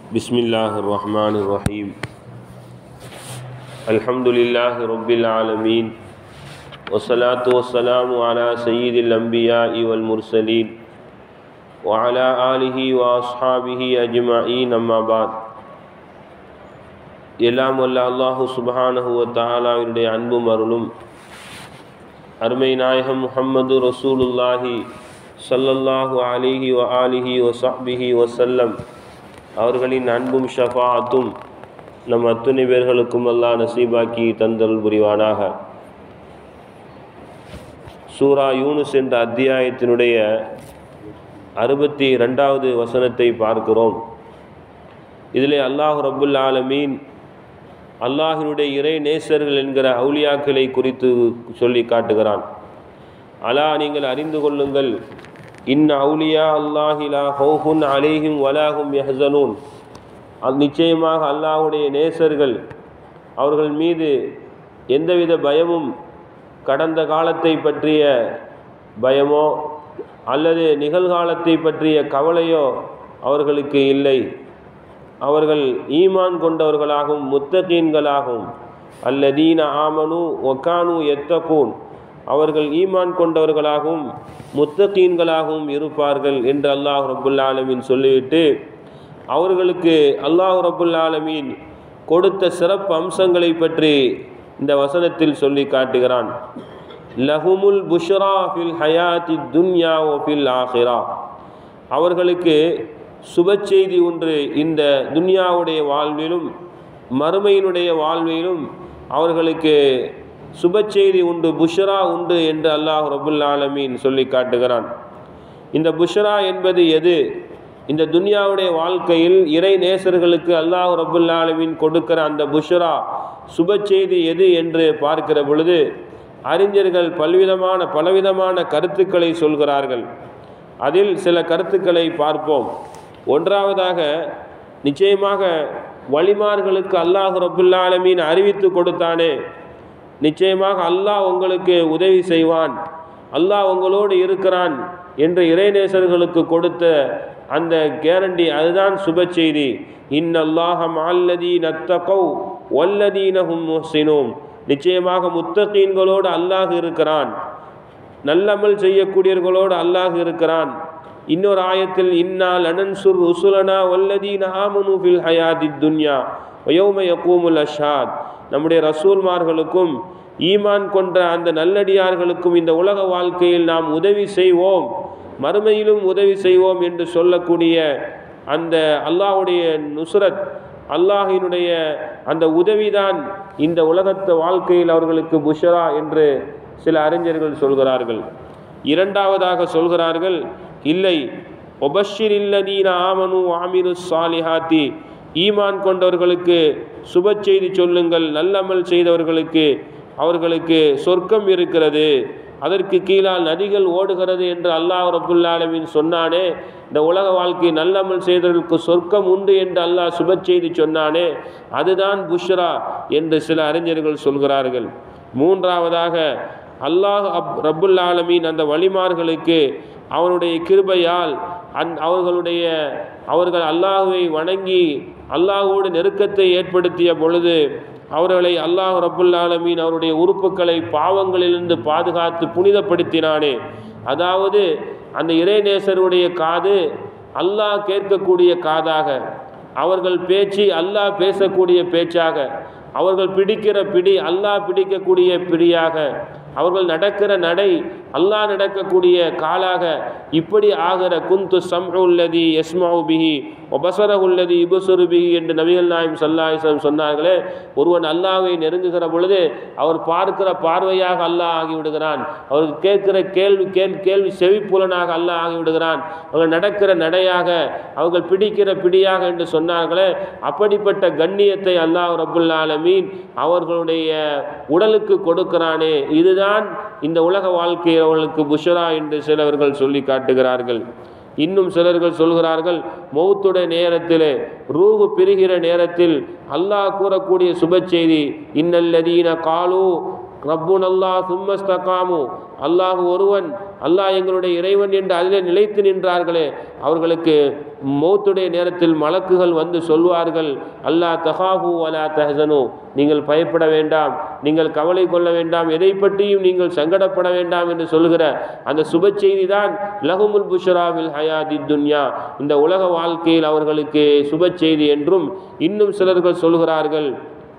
बिस्मिल्लाहिर्रहमानिर्रहीम अल्हम्दुलिल्लाहि रब्बिल आलमीन वस्सलातु वस्सलामु अला सय्यिदिल अंबिया'i वल मुरसलीन व अला आलिहि व अस्हाबिहि अजमईन अम्मा बाद. எல்லாம் வல்ல அல்லாஹு சுப்ஹானஹு வ தஆலாவினுடைய அன்பும் அருளும் அருமை நாயகம் முஹம்மது ரசூலுல்லாஹி ஸல்லல்லாஹு அலைஹி வ ஆலிஹி வ ஸஹ்பிஹி வஸல்லம் அவர்களின் அன்பும் ஷஃபாஅத்தும் நம் அத்துணை பேர்களுக்கும் அல்லாஹ் நசீபாக்கி தந்தருள் புரிவானாக. சூரா யூனுஸ் என்ற அத்தியாயத்தினுடைய 62வது வசனத்தை பார்க்கிறோம். இதிலே அல்லாஹ் ரப்புல் ஆலமீன் அல்லாஹினுடைய இறை நேசர்கள் என்கிற அவுலியாக்களை குறித்து சொல்லி காட்டுகிறான். அலா, நீங்கள் அறிந்து கொள்ளுங்கள், இன்ன அவுலியா அல்லாஹி லா ஹௌஃபுன் அலைஹிம் வலாஹும் யஹ்ஸனூன், நிச்சயமாக அல்லாஹுடைய நேசர்கள், அவர்கள் மீது எந்தவித பயமும், கடந்த காலத்தை பற்றிய பயமோ அல்லது நிகழ்காலத்தை பற்றிய கவலையோ அவர்களுக்கு இல்லை. அவர்கள் ஈமான் கொண்டவர்களாகவும் முத்தகீன்களாகவும், அல்லதீன ஆமனு வகானு யத்தகூன், அவர்கள் ஈமான் கொண்டவர்களாகவும் முத்தகீன்களாகவும் இருப்பார்கள் என்று அல்லாஹ் ரப்புல் ஆலமீன் சொல்லிவிட்டு அவர்களுக்கு அல்லாஹ் ரப்புல் ஆலமீன் கொடுத்த சிறப்பு அம்சங்களை பற்றி இந்த வசனத்தில் சொல்லி காட்டுகிறான். லஹுமுல் புஷ்ரா ஃபில் ஹயாத்தி துன்யா வ ஃபில் ஆஹிரா, அவர்களுக்கு சுப செய்தி ஒன்று இந்த துன்யாவுடைய வாழ்விலும் மறுமையினுடைய வாழ்விலும் அவர்களுக்கு சுப செய்தி உண்டு, புஷ்ரா உண்டு என்று அல்லாஹ் ரப்புல் ஆலமீன் சொல்லி காட்டுகிறான். இந்த புஷ்ரா என்பது எது? இந்த துன்யாவுடைய வாழ்க்கையில் இறை நேசர்களுக்கு அல்லாஹ் ரப்புல் ஆலமீன் கொடுக்கிற அந்த புஷ்ரா சுப செய்தி எது என்று பார்க்கிற பொழுது அறிஞர்கள் பலவிதமான கருத்துக்களை சொல்கிறார்கள். அதில் சில கருத்துக்களை பார்ப்போம். ஒன்றாவதாக, நிச்சயமாக வலிமார்களுக்கு அல்லாஹ் ரப்புல் ஆலமீன் அறிவித்து கொடுத்தானே, நிச்சயமாக அல்லாஹ் உங்களுக்கு உதவி செய்வான், அல்லாஹ் உங்களோடு இருக்கிறான் என்று இறைநேசர்களுக்கு கொடுத்த அந்த கேரண்டி, அதுதான் சுப செய்தி. இன்னல்லாஹ மஅல்லதீன தகவ் வல்லதீன ஹும் முஹ்ஸினூன், நிச்சயமாக முத்தகீன்களோடு அல்லாஹ் இருக்கிறான், நல்லமல் செய்யக்கூடியவர்களோடு அல்லாஹ் இருக்கிறான். இன்னொரு ஆயத்தில் இன்னா லனன்சுர் ருசுலனா வல்லதீன ஆமனு ஃபில் ஹயாத்தித் துன்யா வ யௌம யகூமுல் அஷ்ஹாத், நம்முடைய ரசூல்மார்களுக்கும் ஈமான் கொண்ட அந்த நல்லடியார்களுக்கும் இந்த உலக வாழ்க்கையில் நாம் உதவி செய்வோம், மறுமையிலும் உதவி செய்வோம் என்று சொல்லக்கூடிய அந்த அல்லாஹ்வுடைய நுஸ்ரத், அல்லாஹினுடைய அந்த உதவிதான் இந்த உலகத்து வாழ்க்கையில் அவர்களுக்கு புஷ்ரா என்று சில அறிஞர்கள் சொல்கிறார்கள். இரண்டாவதாக சொல்கிறார்கள், இல்லை, ஒபஷிரில்லதீன ஆமனு ஆமிரு சாலிஹாத்தி, ஈமான் கொண்டவர்களுக்கு சுப செய்தி சொல்லுங்கள், நல்லமல் செய்தவர்களுக்கு அவர்களுக்கு சொர்க்கம் இருக்கிறது, அதற்கு கீழால் நதிகள் ஓடுகிறது என்று அல்லாஹ் ரப்புல் ஆலமீன் சொன்னானே, இந்த உலக வாழ்க்கை நல்லமல் செய்தவர்களுக்கு சொர்க்கம் உண்டு என்று அல்லாஹ் சுப செய்தி சொன்னானே, அதுதான் புஷ்ரா என்று சில அறிஞர்கள் சொல்கிறார்கள். மூன்றாவதாக, அல்லாஹ் ரப்புல் ஆலமீன் அந்த வலிமார்களுக்கு அவனுடைய கிருபையால் அவர்கள் அல்லாஹுவை வணங்கி அல்லாஹோடு நெருக்கத்தை ஏற்படுத்திய பொழுது அவர்களை அல்லாஹ் ரப்புல் ஆலமீன் அவருடைய உறுப்புகளை பாவங்களிலிருந்து பாதுகாத்து புனிதப்படுத்தினானே, அதாவது அந்த இறைநேசருடைய காது அல்லாஹ் கேட்கக்கூடிய காதாக, அவர்கள் பேச்சு அல்லாஹ் பேசக்கூடிய பேச்சாக, அவர்கள் பிடிக்கிற பிடி அல்லாஹ் பிடிக்கக்கூடிய பிடியாக, அவர்கள் நடக்கிற நடை அல்லாஹ் நடக்கக்கூடிய காலாக, இப்படி ஆகிற குந்து சம்உல்லதி யஸ்மஉ பிஹி வ பஸரஹுல்லதி யுப்ஸிரு பிஹி என்று நபிகள் நாயகம் ஸல்லல்லாஹு அலைஹி வஸல்லம் சொன்னார்களே, ஒருவன் அல்லாஹ்வை நெருங்குகிற பொழுது அவர் பார்க்கிற பார்வையாக அல்லாஹ் ஆகிவிடுகிறான், அவர் கேட்கிற கேள்வி செவிப்புலனாக அல்லாஹ் ஆகிவிடுகிறான், அவர்கள் நடக்கிற நடையாக, அவர்கள் பிடிக்கிற பிடியாக என்று சொன்னார்களே, அப்படிப்பட்ட கண்ணியத்தை அல்லாஹ் ரப்புல் ஆலமீன் அவர்களுடைய உடலுக்கு கொடுக்கிறானே, இதுதான் இந்த உலக வாழ்க்கையில் அவர்களுக்கு புஷ்ரா என்று சிலவர்கள் சொல்லி காட்டுகிறார்கள். இன்னும் சிலர்கள் சொல்கிறார்கள், மௌத்துடைய நேரத்தில், ரூஹு பிரிகிற நேரத்தில் அல்லாஹ் கூறக்கூடிய சுப செய்தி, இன்னல்லதீன காலு ரப்புன் அல்லாஹ் சும்மஸ்தகாமு, அல்லாஹ் ஒருவன், அல்லாஹ் எங்களுடைய இறைவன் என்று அதிலே நிலைத்து நின்றார்களே, அவர்களுக்கு மௌத்துடைய நேரத்தில் மலக்குகள் வந்து சொல்வார்கள், அல்லா தஹாஃபு வலா தஹ்சனு, நீங்கள் பயப்பட வேண்டாம், நீங்கள் கவலை கொள்ள வேண்டாம், எதை பற்றியும் நீங்கள் சங்கடப்பட வேண்டாம் என்று சொல்கிற அந்த சுப செய்தி தான் லஹுமுல் புஷ்ராவில் ஹயாதி துன்யா, இந்த உலக வாழ்க்கையில் அவர்களுக்கு சுப செய்தி என்றும் இன்னும் சிலர்கள் சொல்கிறார்கள்.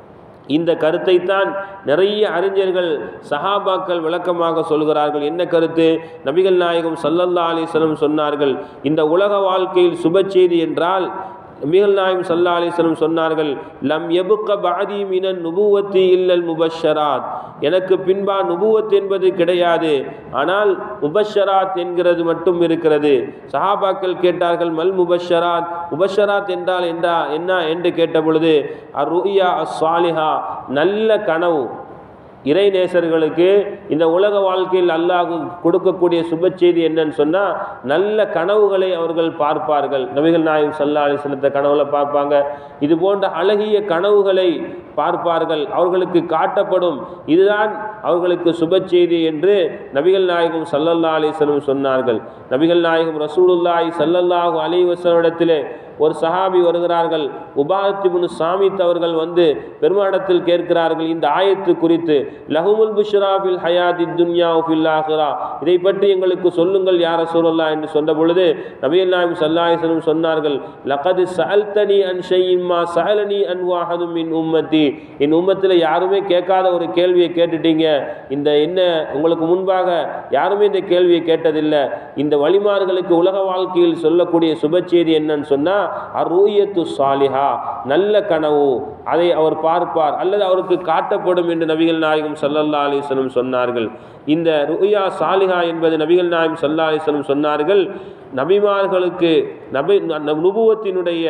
இந்த கருத்தை தான் நிறைய அறிஞர்கள் சஹாபாக்கள் விளக்கமாக சொல்கிறார்கள். என்ன கருத்து? நபிகள் நாயகம் ஸல்லல்லாஹு அலைஹி வஸல்லம் சொன்னார்கள், இந்த உலக வாழ்க்கையில் சுப செய்தி என்றால் நபிகள் நாயகம் ஸல்லல்லாஹு அலைஹி வஸல்லம் சொன்னார்கள், லம் யபுக்க பஅதி மினன் நுபுவத்தி இல்லல் முபஷ்ஷராத், எனக்கு பின்பா நுபுவத் என்பது கிடையாது, ஆனால் முபஷ்ஷராத் என்கிறது மட்டும் இருக்கிறது. சஹாபாக்கள் கேட்டார்கள், மல் முபஷ்ஷராத், முபஷ்ஷராத் என்றால் என்ன என்று கேட்ட பொழுது, அர்-ருயா அஸ்-சாலிஹா, நல்ல கனவு. இறை நேசர்களுக்கு இந்த உலக வாழ்க்கையில் அல்லாஹ் கொடுக்கக்கூடிய சுப செய்தி என்னன்னு சொன்னால், நல்ல கனவுகளை அவர்கள் பார்ப்பார்கள். நபிகள் நாயகம் ஸல்லல்லாஹு அலைஹி வஸல்லம் கனவுல பார்ப்பாங்க. இது போன்ற அழகிய கனவுகளை பார்ப்பார்கள், அவர்களுக்கு காட்டப்படும். இதுதான் அவர்களுக்கு சுப செய்தி என்று நபிகள் நாயகம் ஸல்லல்லாஹு அலைஹி வஸல்லம் சொன்னார்கள். நபிகள் நாயகம் ரசூலுல்லாஹி ஸல்லல்லாஹு அலைஹி வஸல்லம் இடத்திலே ஒரு சஹாபி வருகிறார்கள். உபாத் இப்னு சாமித் அவர்கள் வந்து பெருமாடத்தில் கேட்கிறார்கள் இந்த ஆயத்து குறித்து, லஹுமுல் புஷ்ரா ஃபில் ஹயாதி துன்யா வ ஃபில் ஆகிரா, இதை பற்றி எங்களுக்கு சொல்லுங்கள் யா ரசூலல்லாஹ் என்று சொன்ன பொழுது நபிகள் நாயகம் ஸல்லல்லாஹு அலைஹி வஸல்லம் சொன்னார்கள், லகத் ஸஅல்தனி அன் ஷைஇன் மா ஸஅலனி அன் வஹதும் மின் உம்மத்தி, என் உம்மத்தில் யாருமே கேட்காத ஒரு கேள்வியை கேட்டுட்டீங்க. இந்த என்ன உங்களுக்கு முன்பாக யாருமே இந்த கேள்வியை கேட்டதில்லை. இந்த வழிமார்களுக்கு உலக வாழ்க்கையில் சொல்லக்கூடிய சுப செய்தி என்னன்னு சொன்னால், அர்-ருயத்து ஸாலிஹா, நல்ல கனவு, அதை அவர் பார்ப்பார் அல்லது அவருக்கு காட்டப்படும் என்று நபிகள் நாயகம் ஸல்லல்லாஹு அலைஹி வஸல்லம் சொன்னார்கள். இந்த ருயா சாலிஹா என்பது நபிகள் நாயகம் ஸல்லல்லாஹு அலைஹி வஸல்லம் சொன்னார்கள், நபிமார்களுக்கு நுபுவத்தினுடைய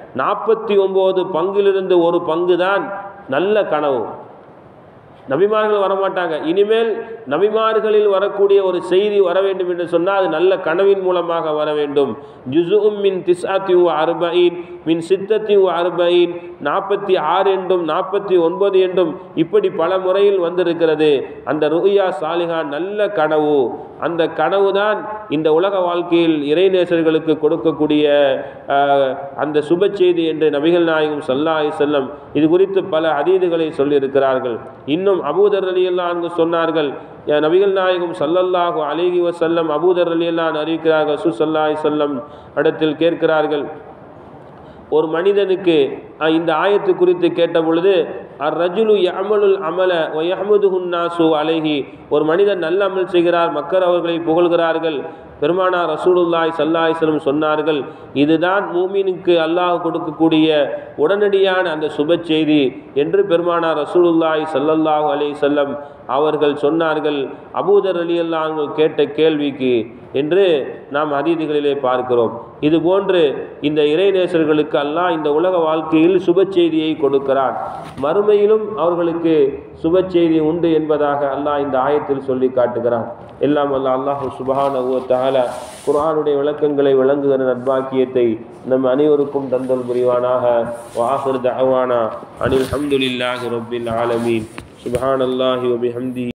49 பங்கிலிருந்து ஒரு பங்கு தான் நல்ல கனவு. நபிமார்கள் வரமாட்டாங்க. இனிமேல் நபிமார்களில் வரக்கூடிய ஒரு செய்தி வர வேண்டும் என்று சொன்னால் அது நல்ல கனவின் மூலமாக வர வேண்டும். ஜுஸும் மின் திஸ்அத்தி வ அர்பஈன் மின் சித்தத்தி வ அர்பஈன், 46 என்றும் 49 என்றும் இப்படி பல முறையில் வந்திருக்கிறது. அந்த ருயா சாலிஹா நல்ல கனவு, அந்த கனவு தான் இந்த உலக வாழ்க்கையில் இறைநேசர்களுக்கு கொடுக்கக்கூடிய அந்த சுப செய்தி என்று நபிகள் நாயகம் ஸல்லல்லாஹு அலைஹி வஸல்லம் இது குறித்து பல ஹதீதுகளை சொல்லியிருக்கிறார்கள். இன்னும் அபூதர் ரலியல்லாஹு அன்ஹு சொன்னார்கள், நபிகள் நாயகம் ஸல்லல்லாஹு அலைஹி வஸல்லம் அபூதர் ரலியல்லாஹு அன்ஹு அறிவிக்கிறார்கள், ரசூல் ஸல்லல்லாஹு அலைஹி வஸல்லம் இடத்தில் கேட்கிறார்கள், ஒரு மனிதனுக்கு இந்த ஆயத்து குறித்து கேட்ட பொழுது, அர்-ரஜுலு யஅமலுல் அமல வ யஹ்மதுஹுன் நாசு அலைஹி, ஒரு மனிதன் நல்ல அமல் செய்கிறார், மக்கள் அவர்களை புகழ்கிறார்கள். பெருமானார் ரசூலுல்லாஹி ஸல்லல்லாஹு அலைஹி வஸல்லம் சொன்னார்கள், இதுதான் மூமினுக்கு அல்லாஹ் கொடுக்கக்கூடிய உடனடியான அந்த சுப செய்தி என்று பெருமானார் ரசூலுல்லாஹி ஸல்லல்லாஹு அலைஹி வஸல்லம் அவர்கள் சொன்னார்கள். அபூதர் ரலியல்லாஹு அன்ஹு கேட்ட கேள்விக்கு என்று நாம் ஹதீதுகளிலே பார்க்கிறோம். இதுபோன்று இந்த இறைநேசர்களுக்கு அல்லாஹ் இந்த உலக வாழ்க்கையில் சுப செய்தியை கொடுக்கிறான், மறுமையிலும் அவர்களுக்கு சுப செய்தி உண்டு என்பதாக அல்லாஹ் இந்த ஆயத்தில் சொல்லி காட்டுகிறான். எல்லாம் அல்லாஹ் சுப்ஹானஹு வ தஆலா குர்ஆனுடைய விளக்கங்களை விளங்குகிற நற்பாக்கியத்தை நம் அனைவருக்கும் தந்தல் புரிவானாக. வஆஹிரு தஅவானா அனில் ஹம்துலில்லாஹி ரப்பில் ஆலமீன். சுப்ஹானல்லாஹி வ பிஹம்திஹி.